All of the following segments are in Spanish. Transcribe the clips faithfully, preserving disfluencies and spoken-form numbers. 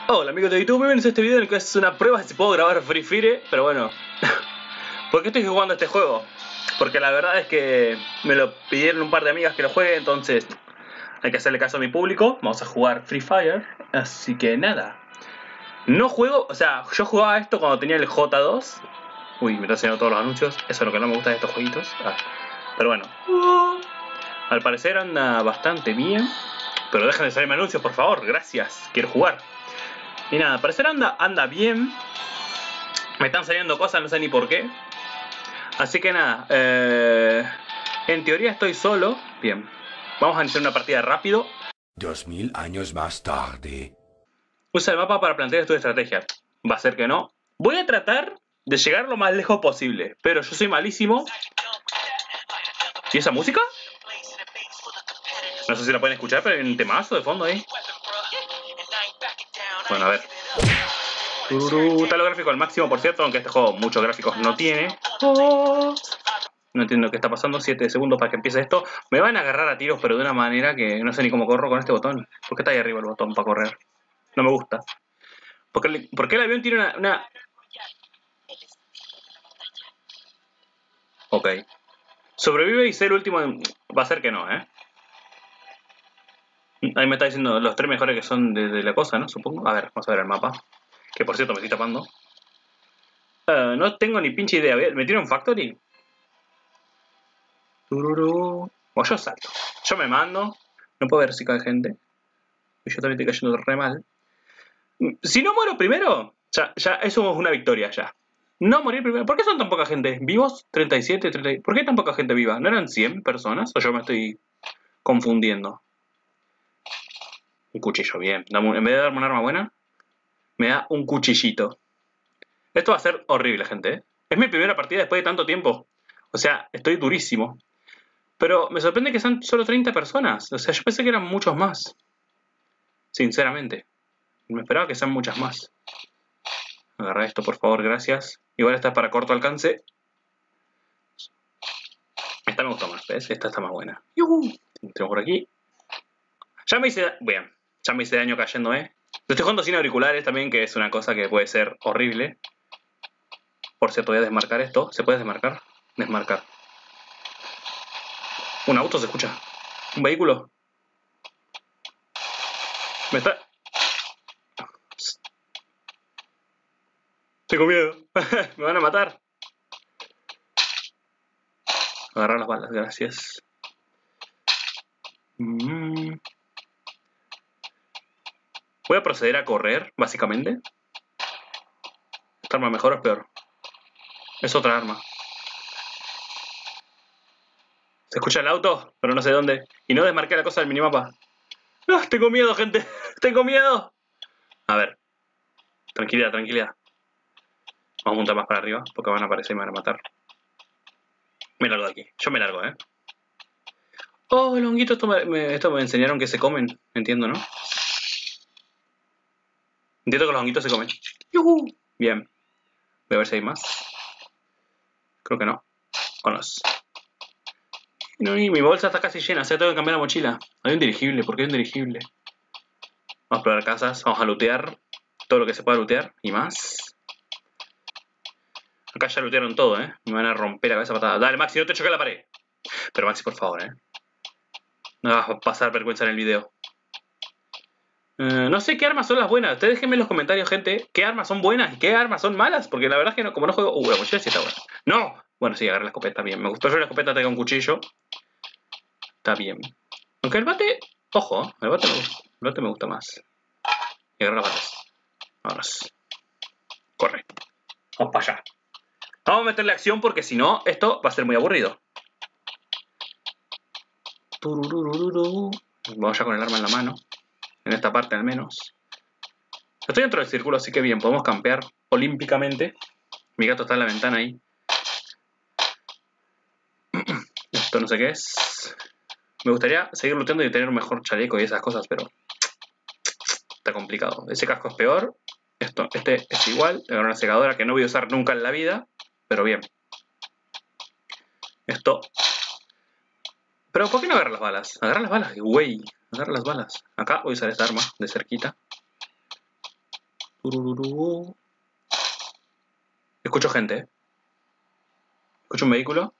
Hola amigos de YouTube, bienvenidos a este video en el que es una prueba si puedo grabar Free Fire, pero bueno. ¿Por qué estoy jugando este juego? Porque la verdad es que me lo pidieron un par de amigas que lo juegue, entonces hay que hacerle caso a mi público. Vamos a jugar Free Fire, así que nada. No juego, o sea, yo jugaba esto cuando tenía el J dos. Uy, me está haciendo todos los anuncios, eso es lo que no me gusta de estos jueguitos. Ah, pero bueno. Al parecer anda bastante bien. Pero dejen de salirme anuncios, por favor, gracias, quiero jugar. Y nada, al parecer anda, anda bien. Me están saliendo cosas, no sé ni por qué. Así que nada, eh, en teoría estoy solo. Bien, vamos a iniciar una partida rápido. Dos mil años más tarde. Usa el mapa para plantear tu estrategia. Va a ser que no. Voy a tratar de llegar lo más lejos posible, pero yo soy malísimo. ¿Y esa música? No sé si la pueden escuchar, pero hay un temazo de fondo ahí. Bueno, a ver. Tururú, está lo gráfico al máximo, por cierto, aunque este juego muchos gráficos no tiene. Oh. No entiendo qué está pasando. siete segundos para que empiece esto. Me van a agarrar a tiros, pero de una manera que no sé ni cómo corro con este botón. ¿Por qué está ahí arriba el botón para correr? No me gusta. ¿Por qué el, por qué el avión tiene una, una... Ok. Sobrevive y sé el último... Va a ser que no, ¿eh? Ahí me está diciendo los tres mejores que son de, de la cosa, ¿no? Supongo. A ver, vamos a ver el mapa. Que por cierto me estoy tapando. Uh, no tengo ni pinche idea. ¿Me tiene un factory? Tururú. O yo salto. Yo me mando. No puedo ver si cae gente. Y yo también estoy cayendo re mal. Si no muero primero, ya, ya eso es una victoria ya. No morir primero. ¿Por qué son tan poca gente? ¿Vivos? treinta y siete, treinta. ¿Por qué tan poca gente viva? ¿No eran cien personas? ¿O yo me estoy confundiendo? Un cuchillo, bien. Dame un... En vez de darme un arma buena, me da un cuchillito. Esto va a ser horrible, gente, ¿eh? Es mi primera partida después de tanto tiempo. O sea, estoy durísimo. Pero me sorprende que sean solo treinta personas. O sea, yo pensé que eran muchos más. Sinceramente. Me esperaba que sean muchas más. Agarra esto, por favor, gracias. Igual esta es para corto alcance. Esta me gustó más, ¿ves? Esta está más buena. ¡Yuhu! Tengo por aquí. Ya me hice... Bien. Ya me hice daño cayendo, ¿eh? Lo estoy jugando sin auriculares también, que es una cosa que puede ser horrible. Por cierto, voy a desmarcar esto. ¿Se puede desmarcar? Desmarcar. Un auto se escucha. Un vehículo. Me está... Tengo miedo. Me van a matar. Agarrar las balas, gracias. Mm. Voy a proceder a correr, básicamente. ¿Esta arma mejor o es peor? Es otra arma. Se escucha el auto, pero no sé dónde. Y no desmarqué la cosa del minimapa. ¡Ah, tengo miedo, gente! ¡Tengo miedo! A ver. Tranquilidad, tranquilidad. Vamos a montar más para arriba, porque van a aparecer y me van a matar. Me largo de aquí. Yo me largo, ¿eh? Oh, el honguito, esto me, me, esto me enseñaron que se comen. Entiendo, ¿no? Entiendo que los honguitos se comen. ¡Yuhu! Bien. Voy a ver si hay más. Creo que no. Vámonos. No, y mi bolsa está casi llena, o sea, tengo que cambiar la mochila. Hay un dirigible, ¿por qué hay un dirigible? Vamos a explorar casas, vamos a lootear todo lo que se pueda lootear y más. Acá ya lootearon todo, ¿eh? Me van a romper la cabeza patada. Dale, Maxi, no te choques la pared. Pero Maxi, por favor, ¿eh? No vas a pasar vergüenza en el video. Eh, no sé qué armas son las buenas. Ustedes déjenme en los comentarios, gente, qué armas son buenas y qué armas son malas. Porque la verdad es que no, como no juego... Uh, la mochila sí está buena. ¡No! Bueno, sí, agarré la escopeta, bien. Me gustó yo la escopeta, tenga un cuchillo. Está bien. Aunque el bate... Ojo, el bate me gusta, el bate me gusta más. Y agarrar las balas. Vámonos. Corre. Vamos para allá. Vamos a meterle acción porque si no, esto va a ser muy aburrido. Vamos ya con el arma en la mano. En esta parte al menos. Estoy dentro del círculo, así que bien, podemos campear olímpicamente. Mi gato está en la ventana ahí. Esto no sé qué es. Me gustaría seguir luchando y tener un mejor chaleco y esas cosas, pero está complicado. Ese casco es peor. Esto, este es igual. Tengo una secadora que no voy a usar nunca en la vida. Pero bien. Esto. Pero ¿por qué no agarra las balas? Agarra las balas, güey. Agarra las balas. Acá voy a usar esta arma de cerquita. Tururú. Escucho gente, ¿eh? Escucho un vehículo.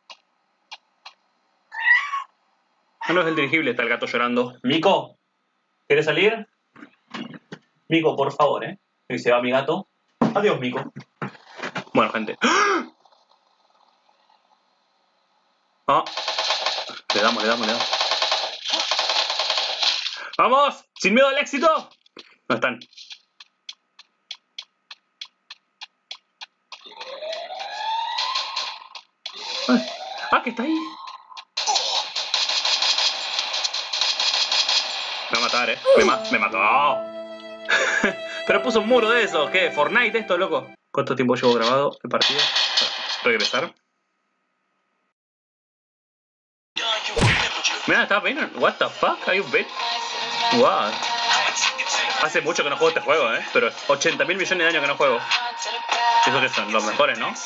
Ah, no es el dirigible, está el gato llorando. Mico, ¿quieres salir? Mico, por favor, ¿eh? Y se va mi gato. Adiós, Mico. Bueno, gente. Ah, le damos, le damos, le damos. ¡Vamos! ¡Sin miedo al éxito! ¿Dónde están? Ah, que está ahí. Me va a matar, eh. Me, ma me mató. Pero puso un muro de eso. ¿Qué? ¿Fortnite esto, loco? ¿Cuánto tiempo llevo grabado el partido? Regresar. Mira, está bien. What the fuck? Are you bit? Wow. Hace mucho que no juego este juego, eh. Pero ochenta mil millones de años que no juego. Esos que son los mejores, ¿no?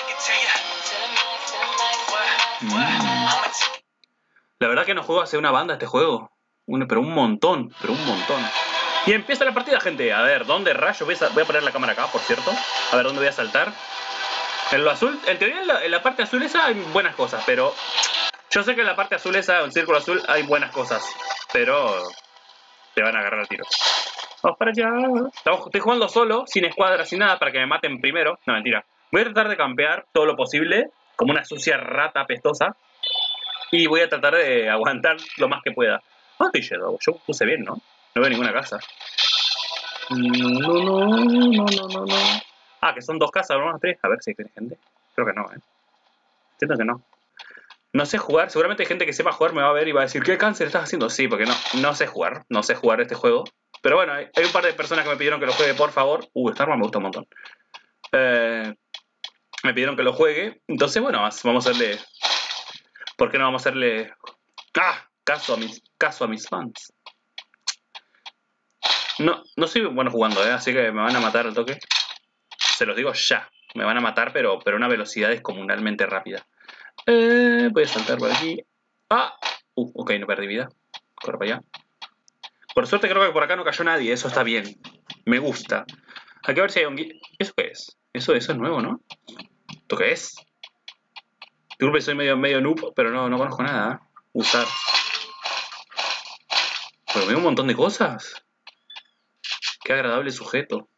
Mm. La verdad que no juego hace una banda este juego. Un, pero un montón, pero un montón. Y empieza la partida, gente. A ver, ¿dónde rayos? Voy a, voy a poner la cámara acá, por cierto. A ver, ¿dónde voy a saltar? En lo azul, en teoría en la, en la parte azul esa hay buenas cosas, pero... Yo sé que en la parte azul esa, en círculo azul, hay buenas cosas. Pero... te van a agarrar al tiro. Vamos para allá. Estamos, estoy jugando solo, sin escuadra, sin nada, para que me maten primero. No, mentira. Voy a tratar de campear todo lo posible, como una sucia rata apestosa. Y voy a tratar de aguantar lo más que pueda. Ah, estoy yendo. Yo puse bien, ¿no? No veo ninguna casa. No, no, no, no, no, no. Ah, que son dos casas, ¿no? Tres. A ver si hay gente. Creo que no, ¿eh? Entiendo que no. No sé jugar. Seguramente hay gente que sepa jugar me va a ver y va a decir, ¿qué cáncer estás haciendo? Sí, porque no, no sé jugar. No sé jugar este juego. Pero bueno, hay, hay un par de personas que me pidieron que lo juegue, por favor. Uh, esta arma me gusta un montón. Eh, me pidieron que lo juegue. Entonces, bueno, vamos a hacerle... ¿Por qué no vamos a hacerle... ¡Ah! Caso a mis, caso a mis fans. No, no soy bueno jugando, ¿eh? Así que me van a matar al toque. Se los digo ya. Me van a matar, pero, pero a una velocidad descomunalmente rápida. Eh, voy a saltar por aquí. ¡Ah! Uh, ok, no perdí vida. Corro para allá. Por suerte creo que por acá no cayó nadie. Eso está bien. Me gusta. Hay que ver si hay un... ¿Eso qué es? Eso, eso es nuevo, ¿no? ¿Esto qué es? Disculpe, soy medio, medio noob, pero no, no conozco nada. ¿Eh? Usar. Pero veo un montón de cosas. Qué agradable sujeto.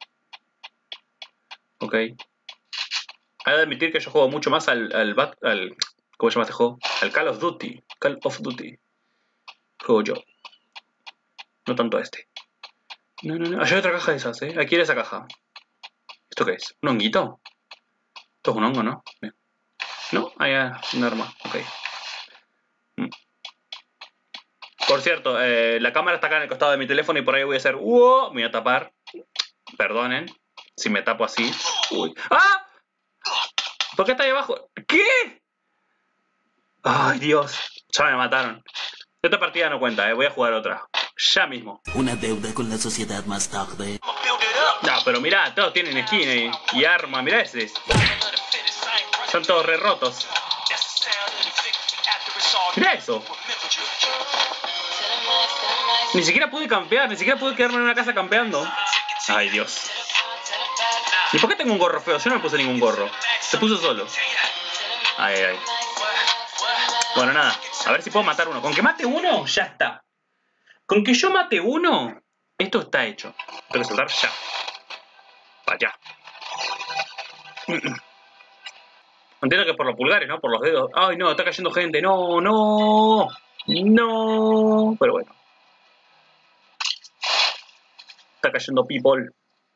Ok. Hay de admitir que yo juego mucho más al, al, al... ¿Cómo se llama este juego? Al Call of Duty. Call of Duty. Juego yo. No tanto a este. No, no, no. Allá hay otra caja de esas, ¿eh? Aquí era esa caja. ¿Esto qué es? ¿Un honguito? Esto es un hongo, ¿no? No, ahí hay un arma. Ok. Mm. Por cierto, eh, la cámara está acá en el costado de mi teléfono y por ahí voy a hacer... ¡Uh! Me voy a tapar. Perdonen. Si me tapo así. Uy. ¡Ah! ¿Por qué está ahí abajo? ¿Qué? Ay, Dios. Ya me mataron. Esta partida no cuenta, eh. Voy a jugar otra. Ya mismo. Una deuda con la sociedad más tarde. No, pero mirá, todos tienen skin y, y arma. Mirá ese. Son todos re rotos. Mirá eso. Ni siquiera pude campear, ni siquiera pude quedarme en una casa campeando. Ay, Dios. ¿Y por qué tengo un gorro feo? Yo no me puse ningún gorro. Se puso solo. Ay, ay. Bueno, nada. A ver si puedo matar uno. Con que mate uno, ya está. Con que yo mate uno, esto está hecho. Tengo que saltar ya. Para allá. Entiendo que por los pulgares, ¿no? Por los dedos. Ay, no, está cayendo gente. No, no. No. Pero bueno. Está cayendo people.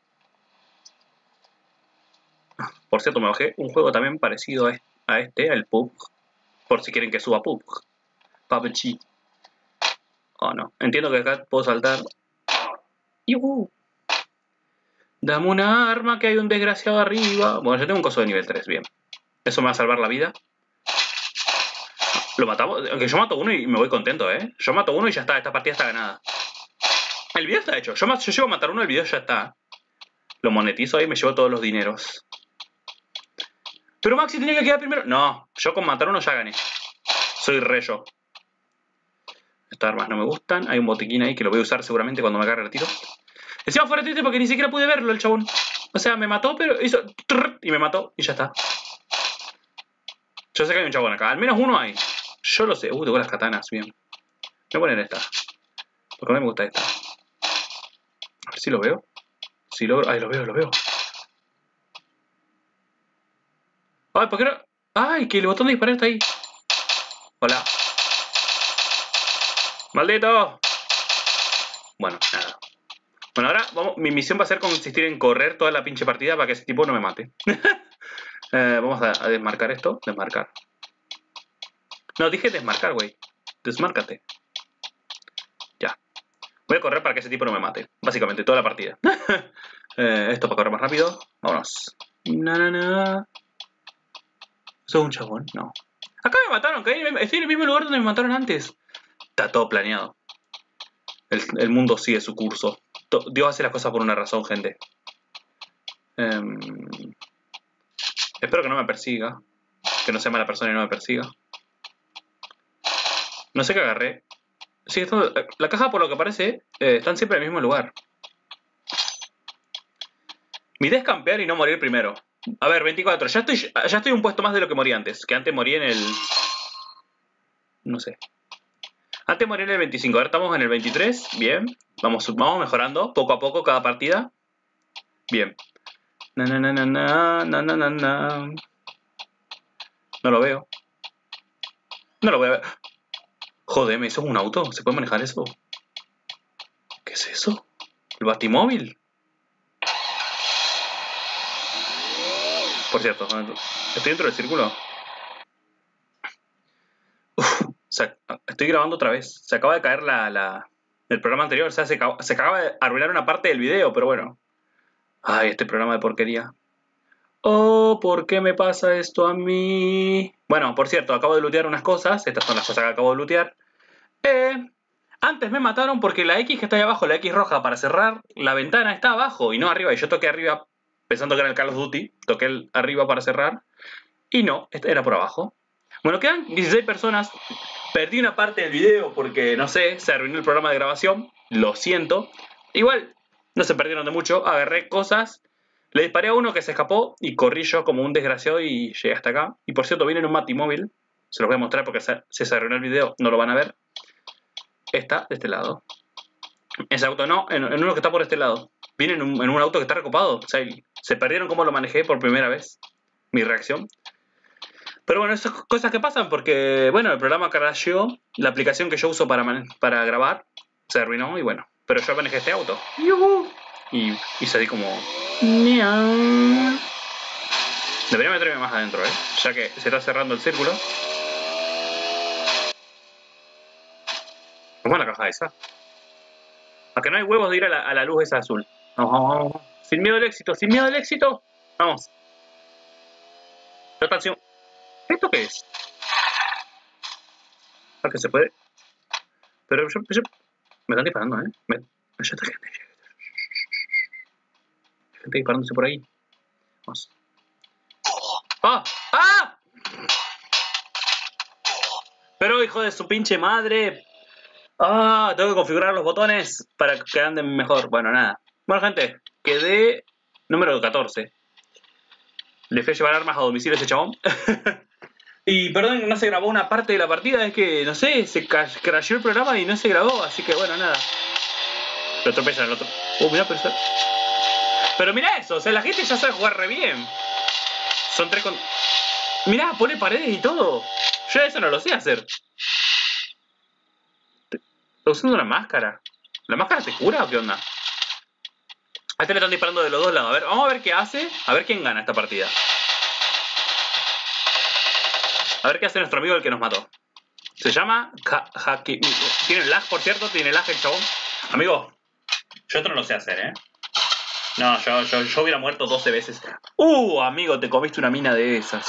Por cierto, me bajé un juego también parecido a este, al P U B G. Por si quieren que suba P U B G. P U B G. Oh, no. Entiendo que acá puedo saltar. ¡Yuhu! Dame una arma que hay un desgraciado arriba. Bueno, yo tengo un coso de nivel tres, bien. Eso me va a salvar la vida. Lo matamos. Aunque yo mato uno y me voy contento, ¿eh? Yo mato uno y ya está. Esta partida está ganada. El video está hecho. Yo, yo llego a matar uno, el video ya está. Lo monetizo ahí y me llevo todos los dineros. Pero Maxi tenía que quedar primero. No, yo con matar uno ya gané. Soy re yo. Estas armas no me gustan. Hay un botiquín ahí que lo voy a usar seguramente cuando me agarre el tiro. Encima fuera triste porque ni siquiera pude verlo el chabón. O sea, me mató, pero hizo... Y me mató y ya está. Yo sé que hay un chabón acá. Al menos uno hay. Yo lo sé. Uh, tengo las katanas. Bien. Voy a poner esta. Porque a mí me gusta esta. A ver si lo veo. Si logro... Ay, lo veo, lo veo. Ay, ¿por qué no...? Ay, que el botón de disparar está ahí. Hola. ¡Maldito! Bueno, nada. Bueno, ahora vamos, mi misión va a ser consistir en correr toda la pinche partida para que ese tipo no me mate. eh, vamos a, a desmarcar esto. Desmarcar. No, dije desmarcar, güey. Desmárcate. Ya. Voy a correr para que ese tipo no me mate. Básicamente, toda la partida. eh, esto para correr más rápido. Vámonos. Na, na, na. ¿Sos un chabón? No. Acá me mataron, que estoy en el mismo lugar donde me mataron antes. Está todo planeado. El, el mundo sigue su curso. Dios hace las cosas por una razón, gente. Um, espero que no me persiga. Que no sea mala persona y no me persiga. No sé qué agarré. Sí, esto, la caja, por lo que parece, eh, están siempre en el mismo lugar. Mi idea es campear y no morir primero. A ver, veinticuatro. Ya estoy, ya estoy un puesto más de lo que morí antes. Que antes morí en el... No sé. Antes morí en el veinticinco. Ahora estamos en el veintitrés. Bien. Vamos, vamos mejorando poco a poco cada partida. Bien. Na, na, na, na, na, na, na, na, na. No lo veo. No lo voy a ver. Jodeme, ¿eso es un auto? ¿Se puede manejar eso? ¿Qué es eso? ¿El batimóvil? Por cierto, estoy dentro del círculo. Uf, o sea, estoy grabando otra vez. Se acaba de caer la, la, el programa anterior. O sea, se, se acaba de arruinar una parte del video, pero bueno. Ay, este programa de porquería. Oh, ¿por qué me pasa esto a mí? Bueno, por cierto, acabo de lootear unas cosas. Estas son las cosas que acabo de lootear. Eh, antes me mataron porque la X que está ahí abajo, la X roja para cerrar la ventana, está abajo y no arriba. Y yo toqué arriba pensando que era el Call of Duty. Toqué el arriba para cerrar. Y no, era por abajo. Bueno, quedan dieciséis personas. Perdí una parte del video porque, no sé, se arruinó el programa de grabación. Lo siento. Igual, no se perdieron de mucho. Agarré cosas. Le disparé a uno que se escapó y corrí yo como un desgraciado y llegué hasta acá. Y por cierto, viene en un Batimóvil. Se los voy a mostrar porque si se arruinó el video no lo van a ver. Está de este lado. Ese auto no, en, en uno que está por este lado. Viene en un, en un auto que está recopado. O sea, se perdieron cómo lo manejé por primera vez. Mi reacción. Pero bueno, esas cosas que pasan porque, bueno, el programa crasheó. La aplicación que yo uso para, para grabar se arruinó y bueno. Pero yo manejé este auto. Y, y salí como... Debería meterme más adentro, ¿eh? Ya que se está cerrando el círculo. ¿Cómo es la caja esa? A que no hay huevos de ir a la, a la luz esa azul. Vamos, vamos, vamos. Sin miedo al éxito, sin miedo al éxito. Vamos. Rotación. ¿Esto qué es? ¿A que se puede? Pero yo, yo... Me están disparando, ¿eh? Me... Ya está gente. Gente disparándose por ahí. Vamos. ¡Ah! ¡Ah! Pero hijo de su pinche madre. Ah, tengo que configurar los botones para que anden mejor. Bueno, nada. Bueno, gente, quedé número catorce. Le fui a llevar armas a domicilio a ese chabón. Y perdón, no se grabó una parte de la partida. Es que, no sé, se crasheó el programa y no se grabó. Así que, bueno, nada. Lo atropellan el otro. Oh, mirá, pero... Pero mirá eso, o sea, la gente ya sabe jugar re bien. Son tres con... Mirá, pone paredes y todo. Yo eso no lo sé hacer. Está usando una máscara. ¿La máscara te cura o qué onda? A este le están disparando de los dos lados. A ver, vamos a ver qué hace. A ver quién gana esta partida. A ver qué hace nuestro amigo el que nos mató. Se llama... Haki... Tiene lag, por cierto. Tiene lag el chabón. Amigo, yo esto no lo sé hacer, ¿eh? No, yo, yo, yo hubiera muerto doce veces. Uh, amigo, te comiste una mina de esas.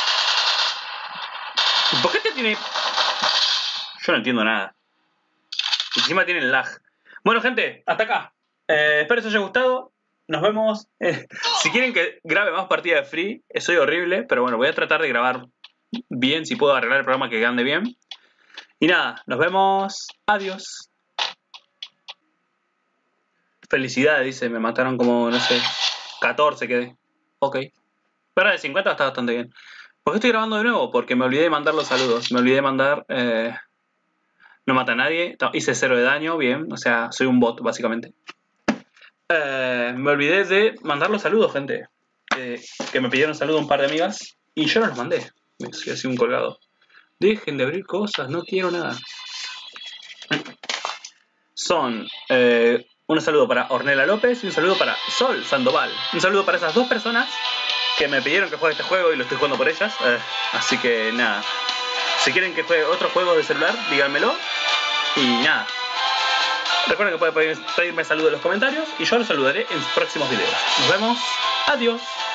¿Por qué te tiene...? Yo no entiendo nada. Encima tiene lag. Bueno, gente, hasta acá. Eh, espero que os haya gustado. Nos vemos. Eh, si quieren que grabe más partidas de Free, soy horrible, pero bueno, voy a tratar de grabar bien, si puedo arreglar el programa que ande bien. Y nada, nos vemos. Adiós. Felicidades, dice, me mataron como, no sé, catorce quedé. Ok. Pero de cincuenta está bastante bien. ¿Por qué estoy grabando de nuevo? Porque me olvidé de mandar los saludos. Me olvidé de mandar... Eh, no mata a nadie. Hice cero de daño, bien. O sea, soy un bot, básicamente. Eh, me olvidé de mandar los saludos, gente. Eh, que me pidieron saludos un par de amigas. Y yo no los mandé. Me soy así un colgado. Dejen de abrir cosas, no quiero nada. Son... Eh, un saludo para Ornella López y un saludo para Sol Sandoval. Un saludo para esas dos personas que me pidieron que juegue este juego y lo estoy jugando por ellas. Eh, así que nada. Si quieren que juegue otros juegos de celular, díganmelo. Y nada. Recuerden que pueden pedirme saludos en los comentarios y yo los saludaré en próximos videos. Nos vemos. Adiós.